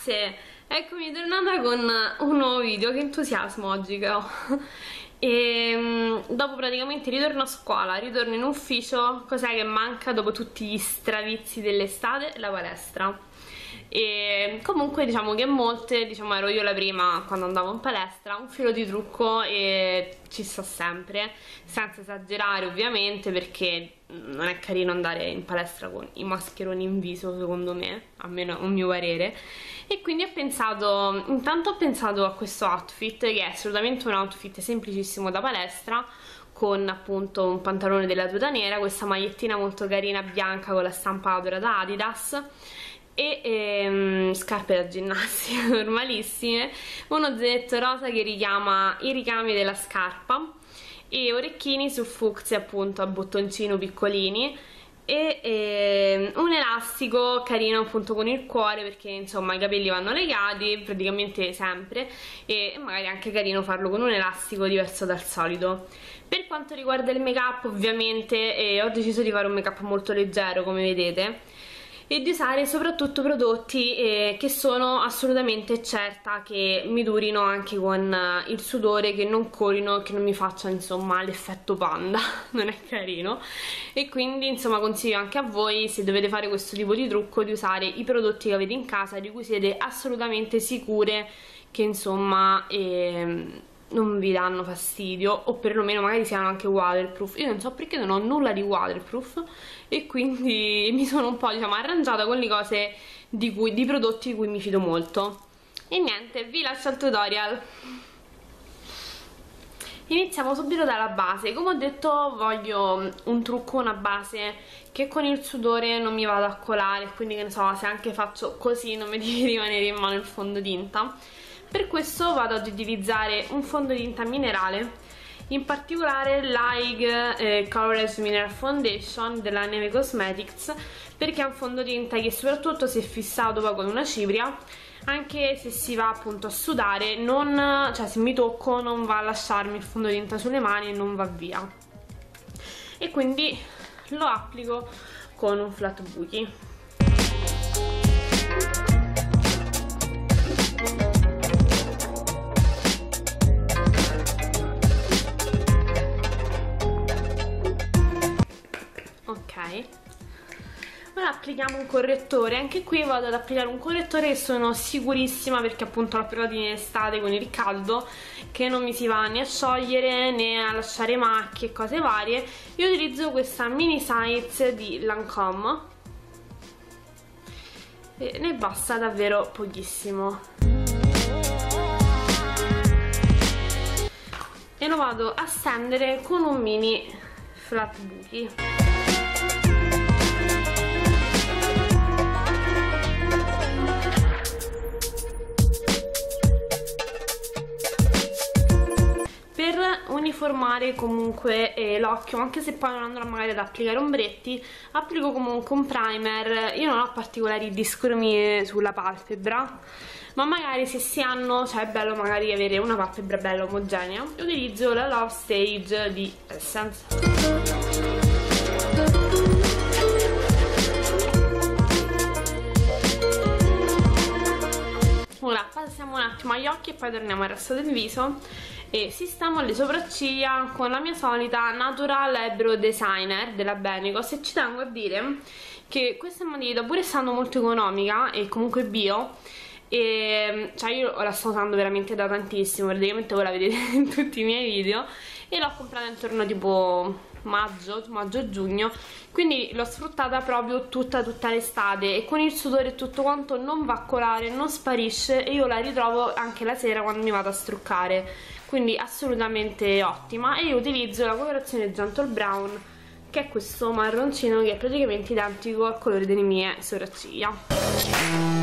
ragazze, eccomi tornata con un nuovo video. Che entusiasmo oggi che ho. E dopo praticamente ritorno a scuola, ritorno in ufficio. Cos'è che manca dopo tutti gli stravizi dell'estate? La palestra. E comunque diciamo che molte, diciamo ero io la prima quando andavo in palestra, un filo di trucco e ci sta sempre, senza esagerare ovviamente, perché non è carino andare in palestra con i mascheroni in viso, secondo me, almeno a mio parere. E quindi intanto ho pensato a questo outfit, che è assolutamente un outfit semplicissimo da palestra, con appunto un pantalone della tuta nera, questa magliettina molto carina bianca con la stampa dorata Adidas e scarpe da ginnastica normalissime, uno zainetto rosa che richiama i ricami della scarpa e orecchini su fucsia appunto a bottoncino piccolini e un elastico carino appunto con il cuore, perché insomma i capelli vanno legati praticamente sempre e magari anche carino farlo con un elastico diverso dal solito. Per quanto riguarda il make up ovviamente ho deciso di fare un make up molto leggero, come vedete, e di usare soprattutto prodotti che sono assolutamente certa che mi durino anche con il sudore, che non colino, che non mi faccia insomma l'effetto panda, non è carino. E quindi insomma consiglio anche a voi, se dovete fare questo tipo di trucco, di usare i prodotti che avete in casa, di cui siete assolutamente sicure che insomma non vi danno fastidio, o perlomeno magari siano anche waterproof. Io non so perché non ho nulla di waterproof e quindi mi sono un po' diciamo arrangiata con le cose di prodotti di cui mi fido molto. E niente, vi lascio al tutorial. Iniziamo subito dalla base. Come ho detto, voglio un trucco, una base che con il sudore non mi vada a colare, quindi che ne so, se anche faccio così non mi deve rimanere in mano il fondotinta. Per questo vado ad utilizzare un fondotinta minerale, in particolare l'AIG Colorless Mineral Foundation della Neve Cosmetics, perché è un fondotinta che soprattutto se fissato poi con una cipria, anche se si va appunto a sudare, cioè se mi tocco non va a lasciarmi il fondotinta sulle mani e non va via. E quindi lo applico con un flat buchi. Ora applichiamo un correttore. Anche qui vado ad applicare un correttore che sono sicurissima, perché appunto l'ho applicato in estate con il caldo, che non mi si va né a sciogliere né a lasciare macchie e cose varie. Io utilizzo questa mini size di Lancome e ne basta davvero pochissimo e lo vado a stendere con un mini flat buchi. Uniformare comunque l'occhio, anche se poi non andrò magari ad applicare ombretti, applico comunque un primer. Io non ho particolari discromie sulla palpebra, ma magari se si hanno, cioè è bello magari avere una palpebra bella omogenea. Utilizzo la Love Stage di Essence. Ora passiamo un attimo agli occhi e poi torniamo al resto del viso e sistemo le sopracciglia con la mia solita Natural Eyebrow Designer della Benecos. E ci tengo a dire che questa matita, pur essendo molto economica e comunque bio, cioè io la sto usando veramente da tantissimo, praticamente voi la vedete in tutti i miei video, e l'ho comprata intorno tipo maggio-giugno, quindi l'ho sfruttata proprio tutta l'estate e con il sudore e tutto quanto non va a colare, non sparisce, e io la ritrovo anche la sera quando mi vado a struccare, quindi assolutamente ottima. E io utilizzo la colorazione Gentle Brown, che è questo marroncino che è praticamente identico al colore delle mie sopracciglia.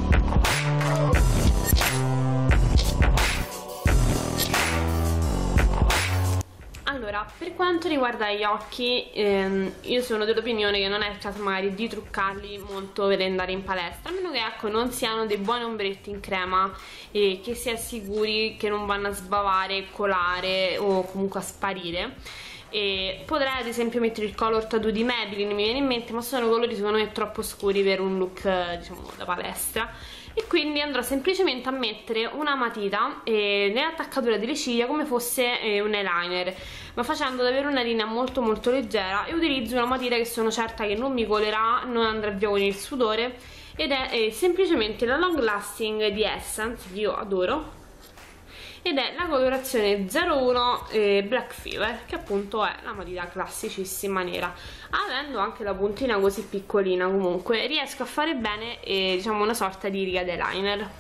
Allora, per quanto riguarda gli occhi, io sono dell'opinione che non è il caso magari di truccarli molto per andare in palestra, a meno che ecco non siano dei buoni ombretti in crema e che si è sicuri che non vanno a sbavare, colare o comunque a sparire. e potrei ad esempio mettere il Color Tattoo di Maybelline, mi viene in mente, ma sono colori secondo me troppo scuri per un look diciamo da palestra, e quindi andrò semplicemente a mettere una matita nell'attaccatura delle ciglia come fosse un eyeliner, ma facendo davvero una linea molto molto leggera, e utilizzo una matita che sono certa che non mi colerà, non andrà via con il sudore, ed è semplicemente la Long Lasting di Essence, che io adoro, ed è la colorazione 01 Black Fever, che appunto è la matita classicissima nera. Avendo anche la puntina così piccolina, comunque riesco a fare bene diciamo una sorta di riga d'eyeliner.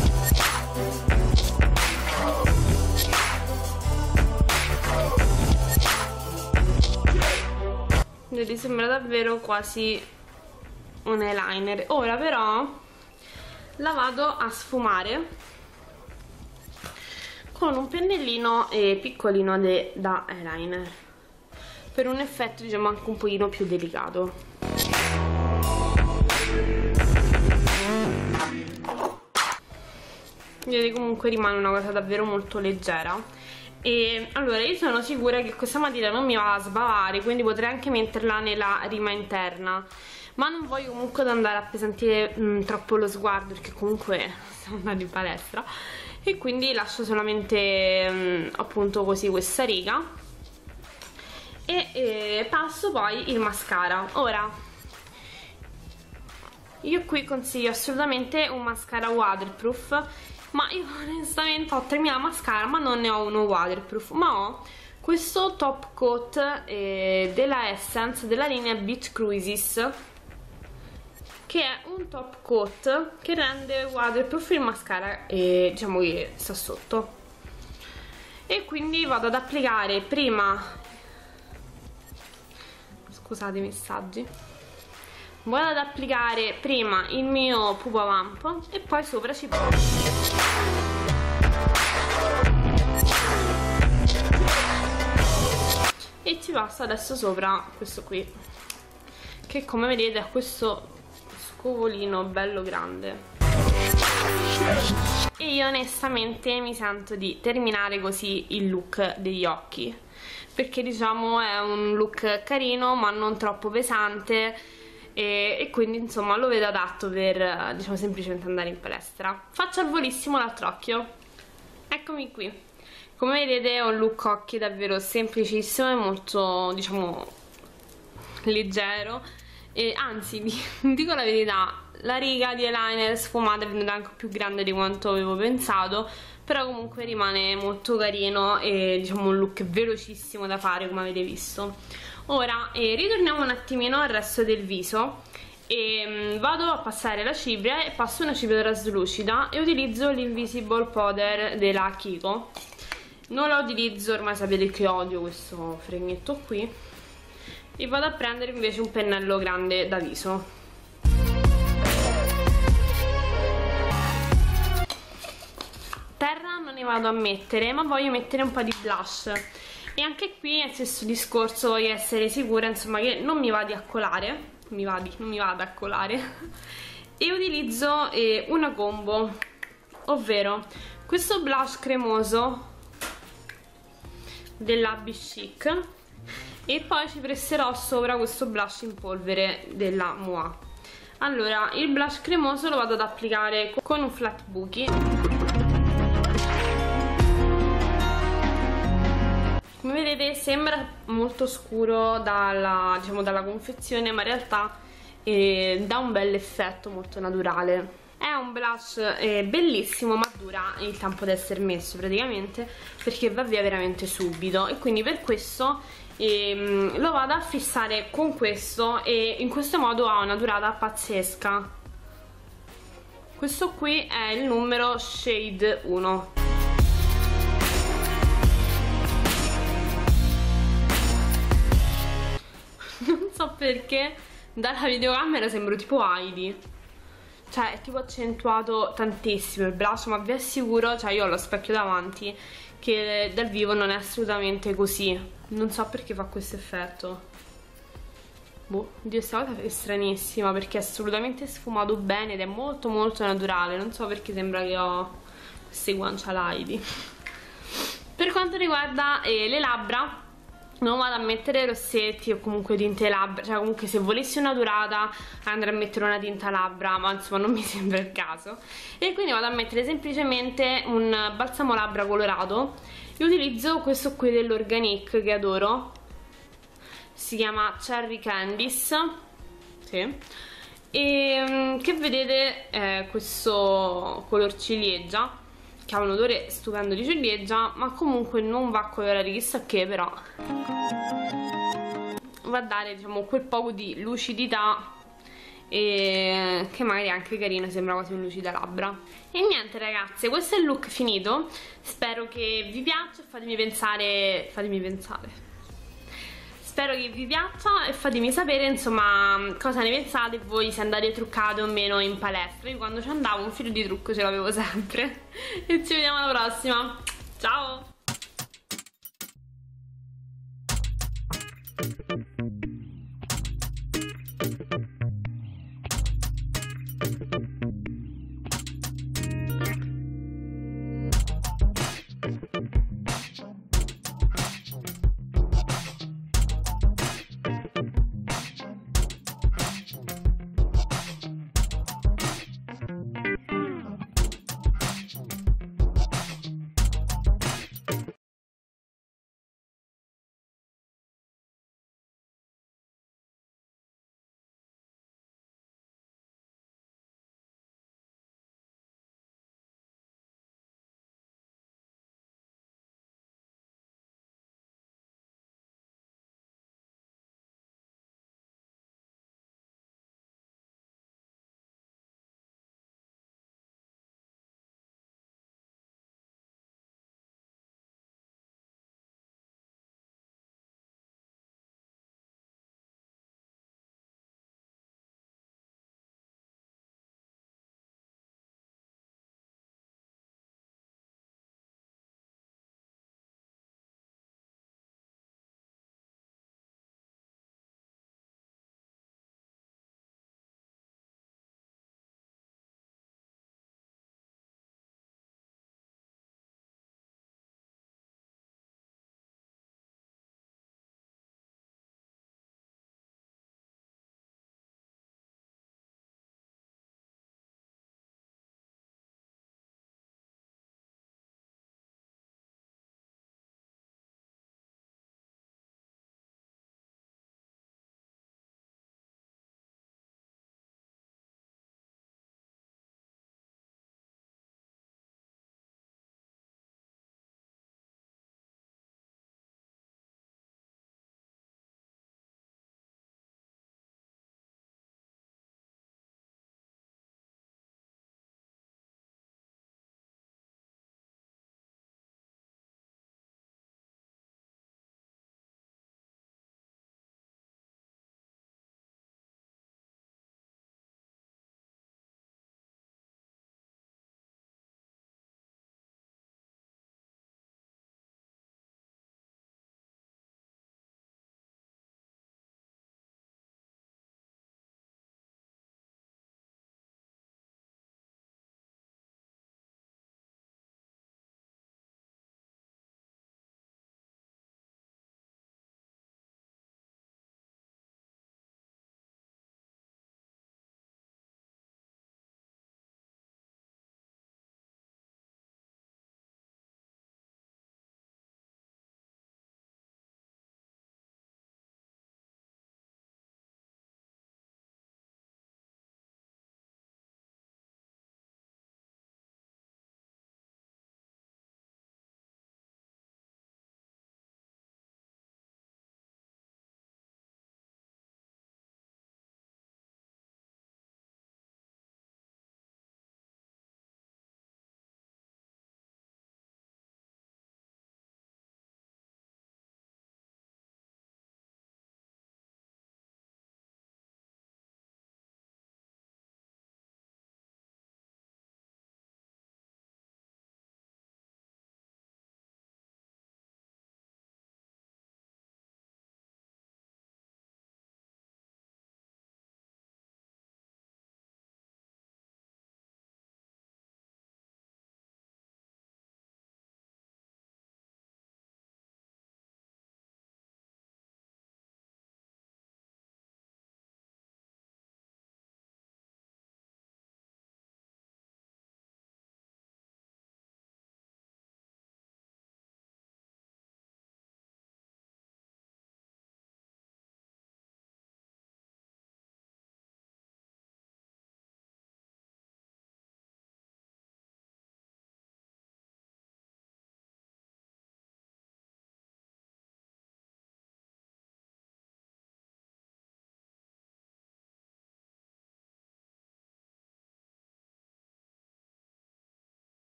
Quindi sembra davvero quasi un eyeliner. Ora però la vado a sfumare con un pennellino piccolino da eyeliner, per un effetto diciamo anche un pochino più delicato. Vedete, comunque rimane una cosa davvero molto leggera. E allora io sono sicura che questa matita non mi va a sbavare, quindi potrei anche metterla nella rima interna, ma non voglio comunque andare a appesantire troppo lo sguardo, perché comunque stiamo andando in palestra, e quindi lascio solamente appunto così questa riga, e passo poi il mascara. Ora io qui consiglio assolutamente un mascara waterproof, ma io onestamente ho 3000 mascara ma non ne ho uno waterproof, ma ho questo top coat della Essence della linea Beach Cruises, che è un top coat che rende waterproof il mascara diciamo che sta sotto, e quindi vado ad applicare prima, scusate i messaggi, vado ad applicare prima il mio Pupa Vamp e poi sopra ci passo. E ci passo adesso sopra questo qui, che come vedete è questo scovolino bello grande, e io onestamente mi sento di terminare così il look degli occhi, perché diciamo è un look carino ma non troppo pesante, e quindi insomma lo vedo adatto per diciamo semplicemente andare in palestra. Faccio al volissimo l'altro occhio, eccomi qui. Come vedete è un look occhi davvero semplicissimo e molto diciamo leggero, e anzi vi dico la verità, la riga di eyeliner sfumata è venuta anche più grande di quanto avevo pensato, però comunque rimane molto carino e diciamo un look velocissimo da fare, come avete visto. Ora ritorniamo un attimino al resto del viso, e vado a passare la cipria, e passo una cipria traslucida e utilizzo l'Invisible Powder della Kiko. Non la utilizzo, ormai sapete che odio questo fregnetto qui, e vado a prendere invece un pennello grande da viso. Terra non ne vado a mettere, ma voglio mettere un po' di blush, e anche qui è il stesso discorso, voglio essere sicura insomma che non mi vada a colare, non mi vada a colare, e utilizzo una combo, ovvero questo blush cremoso dell'Abby Chic, e poi ci presserò sopra questo blush in polvere della Moa. Allora, il blush cremoso lo vado ad applicare con un flat bookie. Come vedete sembra molto scuro diciamo dalla confezione, ma in realtà dà un bel effetto molto naturale. È un blush bellissimo, ma dura il tempo di essere messo praticamente, perché va via veramente subito, e quindi per questo lo vado a fissare con questo, e in questo modo ha una durata pazzesca. Questo qui è il numero Shade 1. Non so perché dalla videocamera sembro tipo Heidi, cioè è tipo accentuato tantissimo il blush, ma vi assicuro, cioè io ho lo specchio davanti, che dal vivo non è assolutamente così. Non so perché fa questo effetto. Boh, Dio, questa cosa è stranissima, perché è assolutamente sfumato bene ed è molto molto naturale. Non so perché sembra che ho queste guancia Heidi. Per quanto riguarda le labbra, non vado a mettere rossetti o comunque tinte labbra, cioè comunque se volessi una durata andrei a mettere una tinta labbra, ma insomma non mi sembra il caso, e quindi vado a mettere semplicemente un balsamo labbra colorato e utilizzo questo qui dell'Organic che adoro, si chiama Cherry Candies, sì, e che vedete è questo color ciliegia che ha un odore stupendo di ciliegia, ma comunque non va a colorare chissà che, però va a dare, diciamo, quel poco di lucidità e che magari è anche carino, sembra quasi un lucidalabbra. E niente ragazze, questo è il look finito, spero che vi piaccia, fatemi pensare, spero che vi piaccia e fatemi sapere insomma cosa ne pensate voi, se andate truccate o meno in palestra. Io quando ci andavo un filo di trucco ce l'avevo sempre. E ci vediamo alla prossima, ciao!